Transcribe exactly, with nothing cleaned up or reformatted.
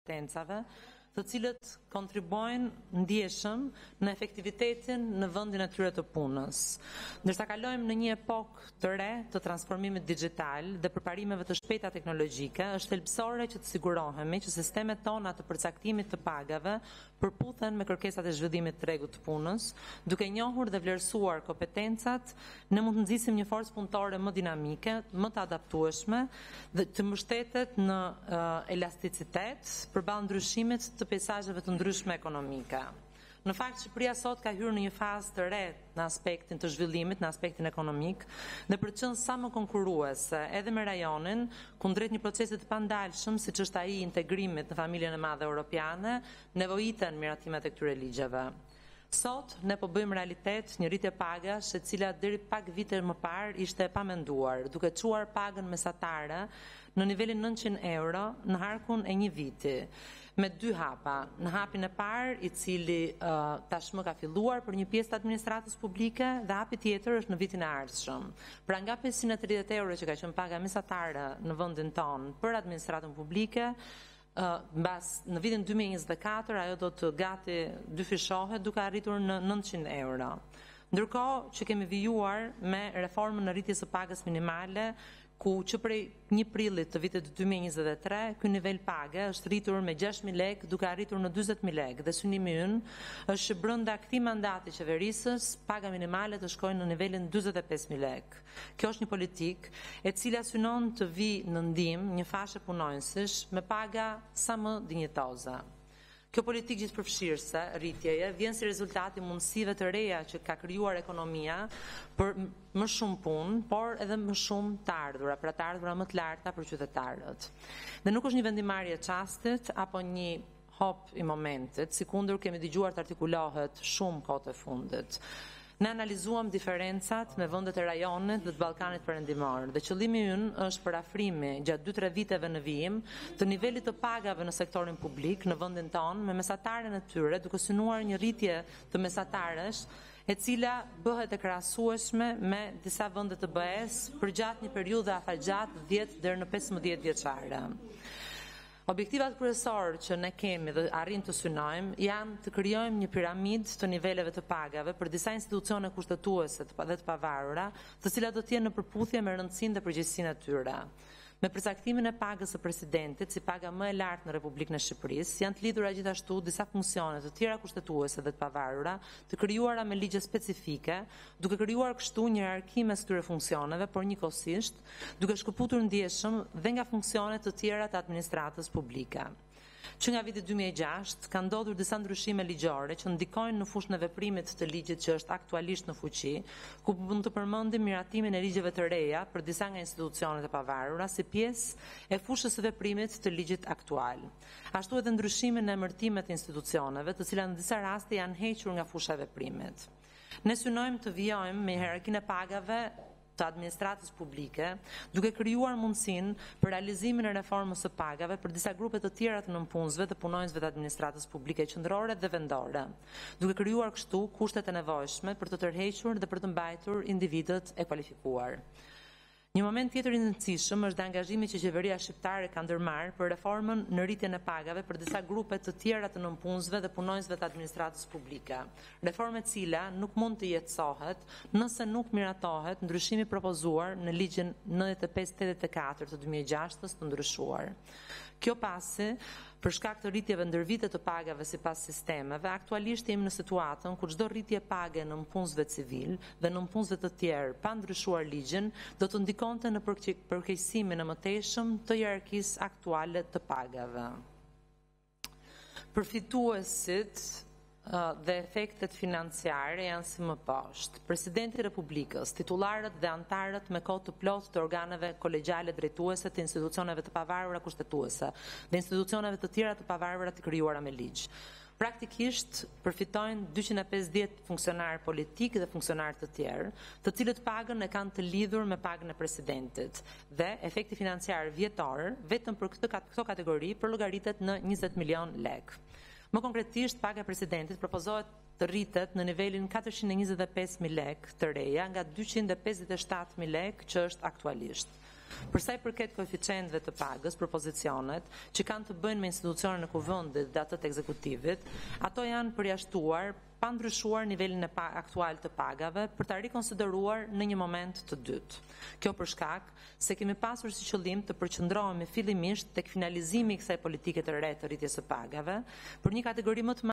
kompetencave, të cilët kontribuojnë ndjeshëm në efektivitetin në vendin e tyre të punës. Ndërsa kalojmë në një epokë të re të transformimit digital dhe përparimeve të shpejta teknologjike, është thelbësore që të sigurohemi që sistemet tona të përcaktimit të pagave përputhen me kërkesat e zhvillimit të rregullt të punës, duke njohur dhe vlerësuar kompetencat, ne mund të nxisim një forcë punëtore më dinamike, më të adaptueshme dhe të mbështetet në uh, elasticitet përballë ndryshimit të peizazheve të ndryshme ekonomike. Në fakt, Shqipëria sot ka hyrë në një fazë të re në aspektin të zhvillimit, në aspektin ekonomik, dhe për të qenë sa më konkurruese edhe me rajonin, kundrejt një procesi të pandalshëm, siç është ai i integrimit në familjen e madhe europiane, nevojiten miratimet e këtyre ligjeve. Sot ne po bëjmë realitet një rritje pagash e cila deri pak vite më parë ishte e pamenduar, duke çuar pagën mesatare në nivelin nëntëqind euro në harkun e një viti, me dy hapa. Në hapin e parë, i cili uh, tashmë ka filluar për një pjesë të administratës publike, dhe hapi tjetër është në vitin e ardhshëm. Pra nga pesëqind e tridhjetë euro që ka qenë paga mesatare në vendin tonë për administratën publike, Uh, mbas në vitin dy mijë e njëzet e katër ajo do të gati dyfishohet duke arritur në nëntëqind euro. Ndërkohë që kemi vijuar me reformën në rritjes së pagës minimale, ku që prej një prillit të vitit dy mijë e njëzet e tre, ky nivel page është rritur me gjashtë mijë lekë duke arritur në dyzet mijë lekë, dhe synimi ynë është që brenda këtij mandati qeverisës paga minimale të shkojë në nivelin dyzet e pesë mijë lekë. Kjo është një politikë e cila synon të vi në ndihmë një fashe punonjësish me paga sa më dinjitoze. Kjo politikë gjithëpërfshirëse, rritjeje, vjen si rezultati mundësive të reja që ka krijuar ekonomia për më shumë punë, por edhe më shumë të ardhura, pra të ardhura më të larta për qytetarët. Dhe nuk është një vendimarrje çastit apo një hop i momentit, sikundër kemi dëgjuar të artikulohet shumë kohët e fundit. Ne analizuam diferencat me vendet e rajonit dhe të Ballkanit Perëndimor, dhe qëllimi ynë është parafrimi gjatë dy tre viteve në vijim të nivelit të pagave në sektorin publik në vendin tonë me mesataren e tyre, duke synuar një rritje të mesataresh e cila bëhet e krahasueshme me disa vende të B E-s për gjatë një periudhe afatgjatë dhjetë deri në pesëmbëdhjetë vjeçare. Objektivat kryesorë që ne kemi dhe arrim të synojmë janë të krijojmë një piramidë të niveleve të pagave për disa institucione kushtetuese dhe të pavarura, të cilat do të jenë në përputhje me rëndësinë dhe përgjegjësinë e tyre. Me përcaktimin e pagës së presidentit si paga më e lartë në Republikën e Shqipërisë, janë të lidhura gjithashtu disa funksione të tjera kushtetuese dhe të pavarura, të krijuara me ligje specifike, duke krijuar kështu një hierarki mes këtyre funksioneve, por njëkohësisht duke shkëputur ndjeshëm dhe nga funksione të tjera të administratës publike. Që nga viti dy mijë e gjashtë ka ndodhur disa ndryshime ligjore që ndikojnë në fushën e veprimit të ligjit që është aktualisht në fuqi, ku mund të përmendim miratimin e ligjeve të reja për disa nga institucionet e pavarura si pjesë e fushës së veprimit të ligjit aktual. Ashtu edhe ndryshimin në emërtimet e institucioneve, të cilat në disa raste janë hequr nga fusha e veprimit. Ne synojmë të vijojmë me hierarkinë e pagave të administratës publike, duke krijuar mundësinë për realizimin e reformës së pagave për disa grupe të tjera të nënpunësve të punonjësve të administratës publike qendrore dhe vendore, duke krijuar kështu kushtet e nevojshme për të tërhequr dhe për të mbajtur individët e kualifikuar. Një moment tjetër i rëndësishëm është angazhimi që qeveria shqiptare ka ndërmarrë për reformën në rritjen e pagave për disa grupe të tjera të nënpunësve dhe punonjësve të administratës publike. Reformë e cila nuk mund të jetësohet nëse nuk miratohet ndryshimi propozuar në ligjin nëntëdhjetë e pesë tetëdhjetë e katër të dy mijë e gjashtës të ndryshuar. Kjo pasi, për shkak të rritjeve ndërvite të pagave sipas sistemeve, aktualisht jemi në situatën ku çdo rritje page në nënpunësve civil dhe nënpunësve të tjerë pa ndryshuar ligjin do të ndikonte në përkeqësimin e mëtejshëm të hierarkisë aktuale të pagave. Përfituesit dhe efektet financiare janë si më poshtë. Presidenti i Republikës, titullarët dhe antarët me kohë të plotë të organeve kolegjiale drejtuese të institucioneve të pavarura kushtetuese dhe institucioneve të tjera të pavarura të krijuara me ligj. Praktikisht përfitojnë dyqind e pesëdhjetë funksionarë politikë dhe funksionarë të tjerë, të cilët pagën e kanë të lidhur me pagën e presidentit, dhe efekti financiar vjetor vetëm për këtë kategori përllogaritet në njëzet milion lekë. Më konkretisht, paga e presidentit propozohet të rritet në nivelin katërqind e njëzet e pesë mijë lekë të reja nga dyqind e pesëdhjetë e shtatë mijë lekë që është aktualisht. Për sa i përket koeficientëve të pagës për pozicionet që kanë të bëjnë me institucionin e kuvendit dhe atë të ekzekutivit, ato janë përjashtuar pa ndryshuar nivelin e pa aktual të pagave për ta rikonsideruar në një moment të dytë. Kjo për shkak se kemi pasur si qëllim të përqendrohemi fillimisht tek finalizimi i kësaj politike të re të rritjes së pagave për një kategori më të